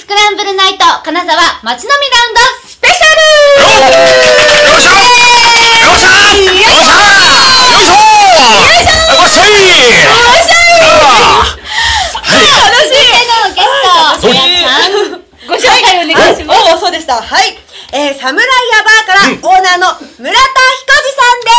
クランブルナイト金沢街飲みラウンドスペシャル。 よっしゃよっしゃよっしゃよいしょよいしょよっしゃいよっしゃい。 楽しい。のゲスト、ご紹介お願いします。 そうでした。はい。サムライヤバーからオーナーの村田彦司さんです。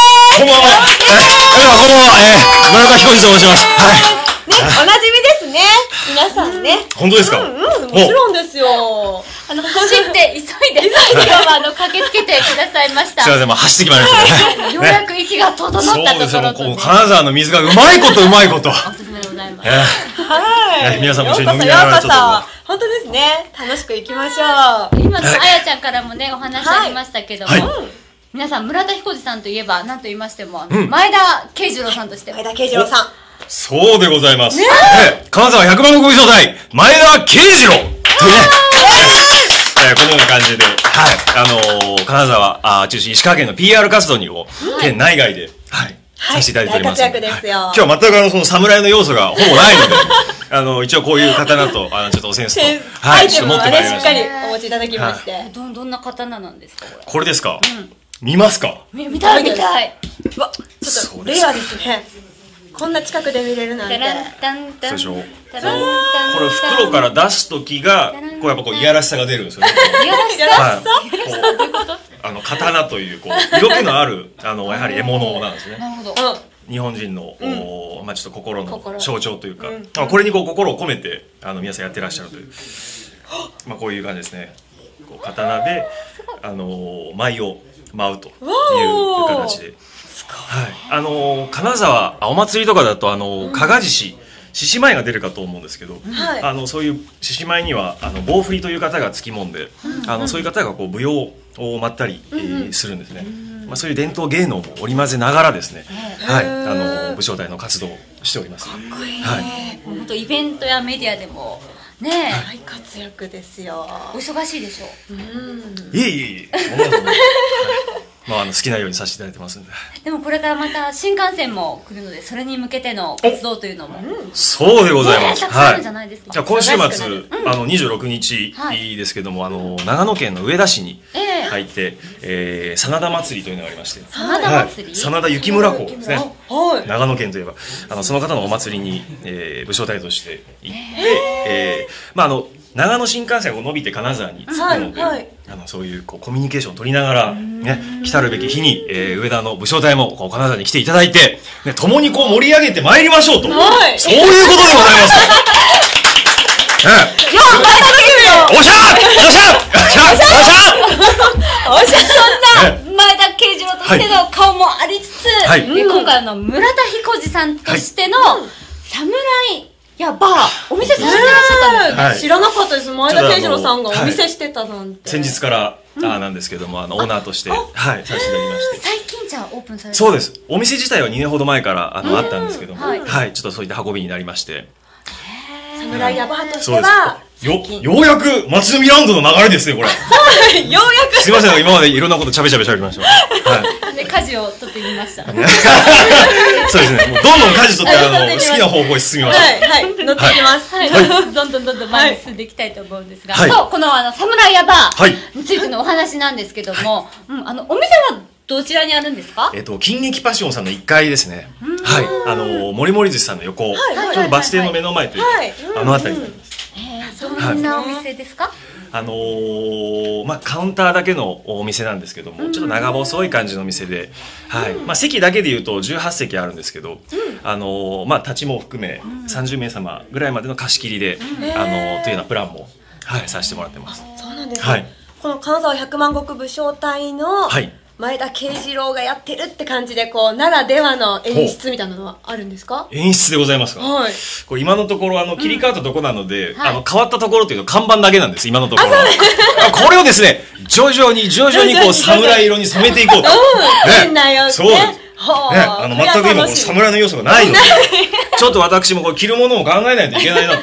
こんばんは。こんばんは。村田彦司と申します。はい。 ね、おなじみですね。皆さんね。 本当ですか？ もちろんですよ。 走って急いで今日は駆けつけてくださいました。 すいません、走ってきましたね。 ようやく息が整ったところと。 そうですよ。金沢の水がうまいことうまいこと。 おすすめでございます。 はい。 皆さんも一緒に飲みながらちょっと。 本当ですね。楽しく行きましょう。 今のあやちゃんからもねお話ありましたけども、皆さん村田彦司さんといえば何と言いましても前田慶次郎さんとして。 前田慶次郎さん。 そうでございます。金沢100万石武将隊前田慶次郎というね。このような感じで、金沢中心石川県の PR 活動に県内外で、させていただいております。 大活躍ですよ。 今日は全くその侍の要素がほぼないので、一応こういう刀と、ちょっとおセンスと、 アイテムはね、しっかりお持ちいただきまして。 どんな刀なんですか、これ。 これですか？見ますか？ 見たい。 うわ、ちょっとレアですね。こんな近くで見れるなんて。 そうでしょ。これ袋から出す時が、こうやっぱこういやらしさが出るんですよね。 いやらしさ？ 刀という色気のあるやはり獲物なんですね。 なるほど。 日本人のちょっと心の象徴というか、これに心を込めて皆さんやってらっしゃるという、こういう感じですね。刀で舞を舞うという形で、金沢お祭りとかだと加賀獅子獅子舞が出るかと思うんですけど、そういう獅子舞には棒振りという方がつきもんで、そういう方が舞踊を舞ったりするんですね。そういう伝統芸能も織り交ぜながらですね、武将隊の活動をしております。かっこいい。 本当イベントやメディアでもね、 大活躍ですよ。 お忙しいでしょう。 いえ。好きなようにさせていただいてますんで。 でもこれからまた新幹線も来るので、それに向けての活動というのも。 そうでございます。 たくさんあるんじゃないですか。 今週末26日ですけども、長野県の上田市に入って、真田祭りというのがありまして。 真田祭り？ 真田幸村公ですね。長野県といえば、その方のお祭りに武将隊として行って、長野新幹線を伸びて金沢に着くので、そういうコミュニケーションを取りながら、来たるべき日に、上田の武将隊も金沢に来ていただいて、共に盛り上げてまいりましょうと、そういうことでございます。おしゃそんな前田慶次郎としての顔もありつつ、今回村田彦司さんとしての侍バー、お店させてらっしゃったんですね。 知らなかったです。前田慶次郎さんがお店してたなんて。 先日からなんですけども、オーナーとしてさせていただきまして。 最近じゃあオープンされた？ そうです。お店自体は2年ほど前からあったんですけども、ちょっとそういった運びになりまして。 侍ヤバーとしてはようやく街飲みラウンドの流れですね、これ。 ようやく。 すいません、今までいろんなことちゃべちゃべ喋りました。 で、舵を取ってみました。 そうですね。どんどん舵取って好きな方向へ進みました。 乗っていきます。 どんどん前に進んでいきたいと思うんですが、この侍ヤバーについてのお話なんですけども、お店はどちらにあるんですか？ 金劇パッションさんの1階ですね。もりもり寿司さんの横、ちょうどバス停の目の前というか、辺りになります。 どんなお店ですか？ カウンターだけのお店なんですけども、ちょっと長細い感じのお店で、席だけでいうと18席あるんですけど、立ちも含め30名様ぐらいまでの貸し切りで、というようなプランもさせてもらってます。 そうなんですね。この金沢百万石武将隊の前田慶次郎がやってるって感じで、ならではの演出みたいなのはあるんですか？ 演出でございますか？これ今のところ切り替わったところなので、変わったところというと看板だけなんです、今のところ。これをですね、徐々に侍色に染めていこうと。 変なよ。 そうです。全く今侍の要素がないので、ちょっと私も着るものを考えないといけないなと。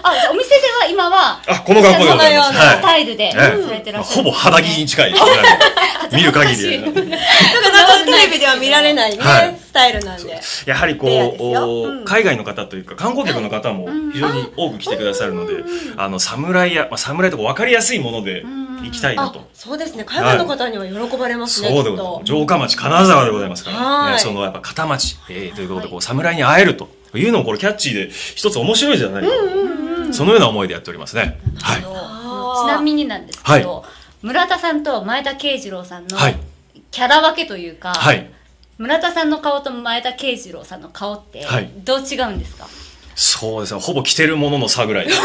お店では今は、 この格好でございます。 スタイルでされてらっしゃる。 ほぼ肌着に近いです。見る限りで。 なかなかテレビでは見られないね、スタイルなんで。 やはり海外の方というか、観光客の方も非常に多く来てくださるので、侍とか分かりやすいもので行きたいなと。 そうですね、海外の方には喜ばれますね。 そうでございます。城下町、金沢でございますから、そのやっぱ片町ということで、侍に会えるというのもこれキャッチーで一つ面白いじゃないかと、そのような思いでやっておりますね。 ちなみになんですけど、村田さんと前田慶次郎さんのキャラ分けというか、村田さんの顔と前田慶次郎さんの顔ってどう違うんですか？ そうですね、ほぼ着てるものの差ぐらいです。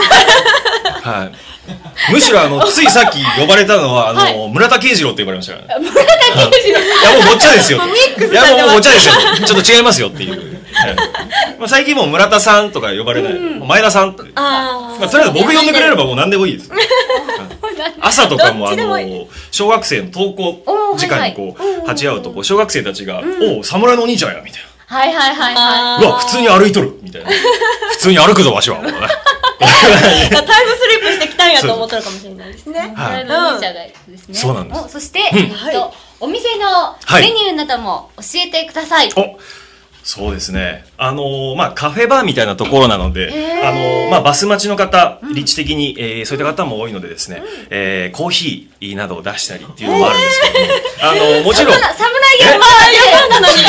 むしろついさっき呼ばれたのは村田慶次郎って呼ばれましたからね。 村田慶次郎、 いやもうごっちゃですよ。いやもうごっちゃですよ。ちょっと違いますよっていう。最近もう村田さんとか呼ばれない。前田さんって。とりあえず僕呼んでくれればもう何でもいいです。朝とかも小学生の登校時間に鉢合うと小学生たちが「おお侍のお兄ちゃんや」みたいな。 はいはいはいはい。 うわ普通に歩いとるみたいな。普通に歩くぞわしは。タイムスリップしてきたんやと思ったのかもしれないですね。 侍のお兄ちゃんがですね。 そうなんです。 そしてお店のメニューなども教えてください。 そうですね。カフェバーみたいなところなので、バス待ちの方、立地的に、そういった方も多いのでですね、コーヒーなどを出したりっていうのもあるんですけども、もちろん。 侍山なのに。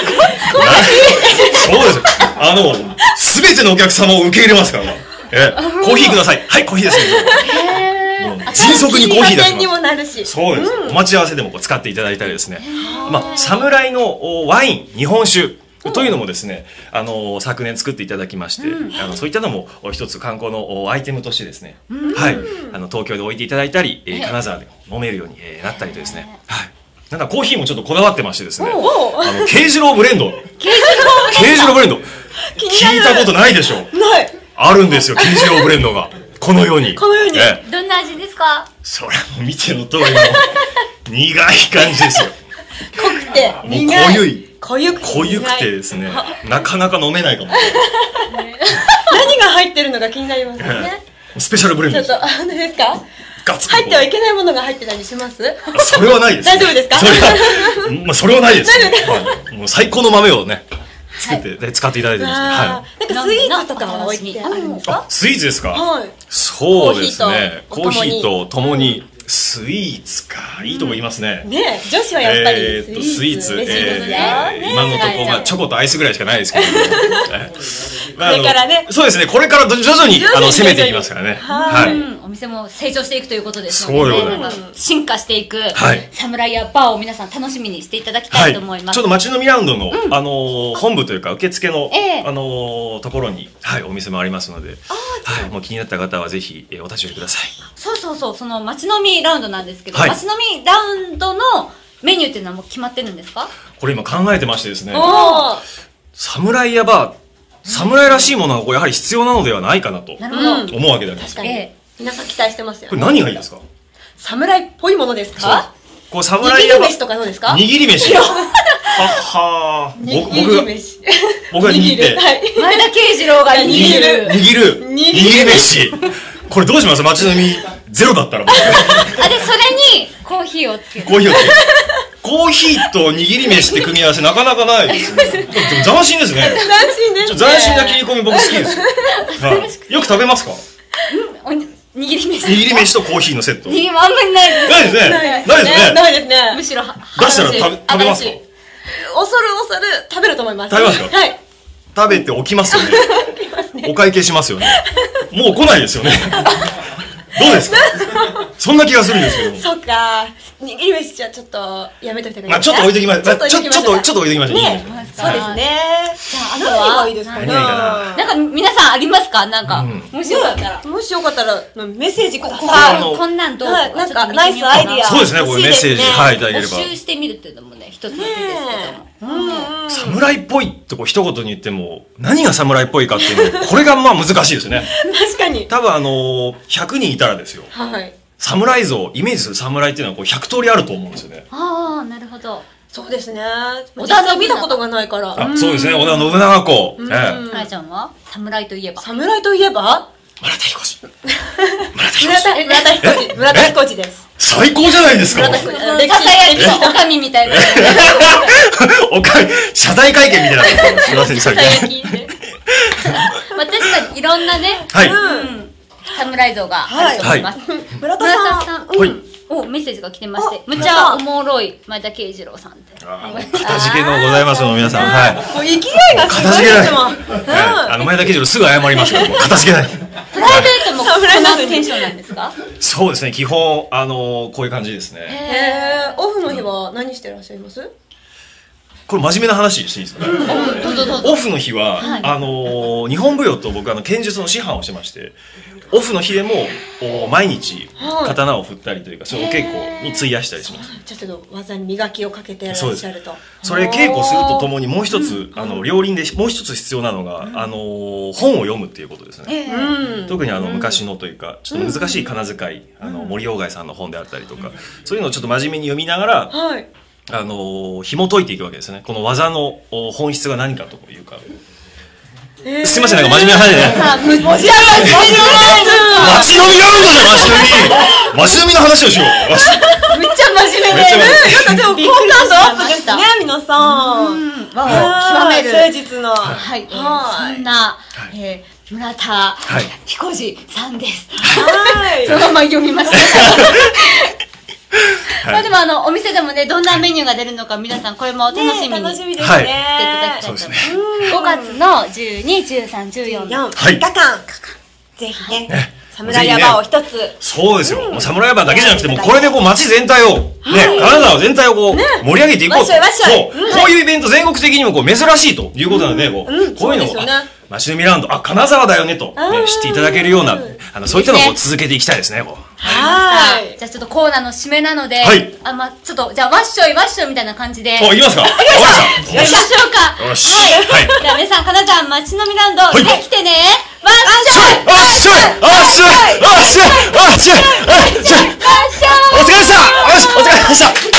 そうです。すべてのお客様を受け入れますから。コーヒーください。はい、コーヒーです。迅速にコーヒー出します。そうです。お待ち合わせでも使っていただいたりですね。侍のワイン、日本酒。というのもですね、昨年作っていただきまして、そういったのも一つ観光のアイテムとしてですね、東京で置いていただいたり、金沢で飲めるようになったりとですね、なんかコーヒーもちょっとこだわってましてですね、慶次郎ブレンド。慶次郎ブレンド。聞いたことないでしょ？ ない。 あるんですよ、慶次郎ブレンドが。このように。 このように。 どんな味ですか？ それも見ての通りの苦い感じですよ。 濃くて、 濃い。 濃ゆくてですね、なかなか飲めないかも。 何が入ってるのか気になりますよね。 スペシャルブレンドです。 ちょっと、ですか？入ってはいけないものが入ってたりします？ それはないです。 大丈夫ですか？ それはないです。もう最高の豆をね、作って使っていただいてですね。 なんかスイーツとかは置いてあるんですか？ スイーツですか？そうですね。コーヒーとともに。スイーツか、いいとこ言いますね。 ね、女子はやっぱりスイーツ、今のところチョコとアイスぐらいしかないですけど。これからね。 そうですね、これから徐々に攻めていきますからね。 お店も成長していくということですので、 進化していく侍やバーを皆さん楽しみにしていただきたいと思います。 ちょっと街飲みラウンドの本部というか受付のところにお店もありますので、もう気になった方はぜひお立ち寄りください。 そう、その街飲みラウンドなんですけど、街飲みラウンドのメニューっていうのはもう決まってるんですか？ これ今考えてましてですね、侍やバー、侍らしいものがやはり必要なのではないかなと思うわけであります。 確かに。皆さん期待してますよ。 これ何がいいですか？ 侍っぽいものですか？ こう侍握り飯とかどうですか？ 握り飯。僕が握って。 前田慶次郎が握る。 握り飯。これどうします？街飲みゼロだったら。で、それにコーヒーをつける。 コーヒーと握り飯って組み合わせなかなかないですね。斬新ですね。斬新な切り込み僕好きですよ。よく食べますか？ 握り飯とコーヒーのセット。 あんまりないです。 ないですね。 むしろ出したら食べますか？ 恐る食べると思います。 食べますか？はい。食べておきますよね。お会計しますよね。もう来ないですよね。どうですか？そんな気がするんですけども。 そっか。握り飯じゃちょっとやめといてください。 ちょっと置いてきましょう。ちょっと置いてきましょう。 ね。そうですね。じゃあ、あとはなんか皆さんありますか？なんか、もしよかったら。 もしよかったら、メッセージください。 こんなんどう？ なんか、ナイスアイディア。 そうですね、これメッセージ、いただければ。 募集してみるっていうのもね、一つの手ですけども。 侍っぽいって一言に言っても、何が侍っぽいかっていうの、これがまあ難しいですね。 確かに。 多分100人いたらですよ。 はい。 侍像、イメージする侍っていうのは100通りあると思うんですよね。 なるほど。 そうですね。織田の見たことがないから。 そうですね、織田信長公。 あやちゃんは侍といえば？ 侍といえば村田彦次。 村田彦次です。 最高じゃないですか。 ささやきのおかみみたいな。 おかみ、謝罪会見みたいな。すいません、 ささやきで。まあ確かにいろんなね、侍像があると思います。 村田さん。 お、メッセージが来てまして、むちゃおもろい前田慶次郎さんって。 かたじけのございますの皆さん。はい。 もう勢いがすごいですもん。 前田慶次郎すぐ謝りますけど、かたじけない。 プライベートもこんなテンションなんですか？ そうですね、基本、こういう感じですね。 オフの日は何してらっしゃいます？ これ真面目な話していいですか？オフの日は、日本舞踊と僕剣術の師範をしてまして、オフの日でも毎日刀を振ったりというか、そういうお稽古に費やしたりします。 ちょっと技に磨きをかけていらっしゃると。 それ稽古するとともにもう一つ、両輪でもう一つ必要なのが、本を読むっていうことですね。特に昔のというか、ちょっと難しい仮名遣い、森鴎外さんの本であったりとか、そういうのをちょっと真面目に読みながら、紐解いていくわけですね。この技の本質が何かというか。すいません、なんか真面目な話でね。 街飲みラウンドじゃん、街飲みの話をしよう。 めっちゃ真面目で。でも、好感度アップですね、皆さん。 極める。 誠実な。 はい。そんな、村田彦次さんです。そのまま読みました。まあでもお店でもね、どんなメニューが出るのか皆さんこれも楽しみにしていただきたいと思います。5月の12、13、14、 3日間、ぜひね、侍山を一つ。 そうですよ。侍山だけじゃなくて、もうこれで街全体を、金沢全体を盛り上げていこうと。そう。こういうイベント全国的にも珍しいということなので、こういうのを、街飲みラウンド、金沢だよねと知っていただけるような、そういったのを続けていきたいですね。 はい。じゃあちょっとコーナーの締めなので、ちょっと、じゃあわっしょいわっしょいみたいな感じで。 いきますか。 やりましょうか。よし。はい。じゃあ皆さん、金沢街飲みラウンド、来てね。わっしょいわっしょいわっしょいわっしょいわっしょいわっしょいお疲れ様でした。よし、お疲れ様でした。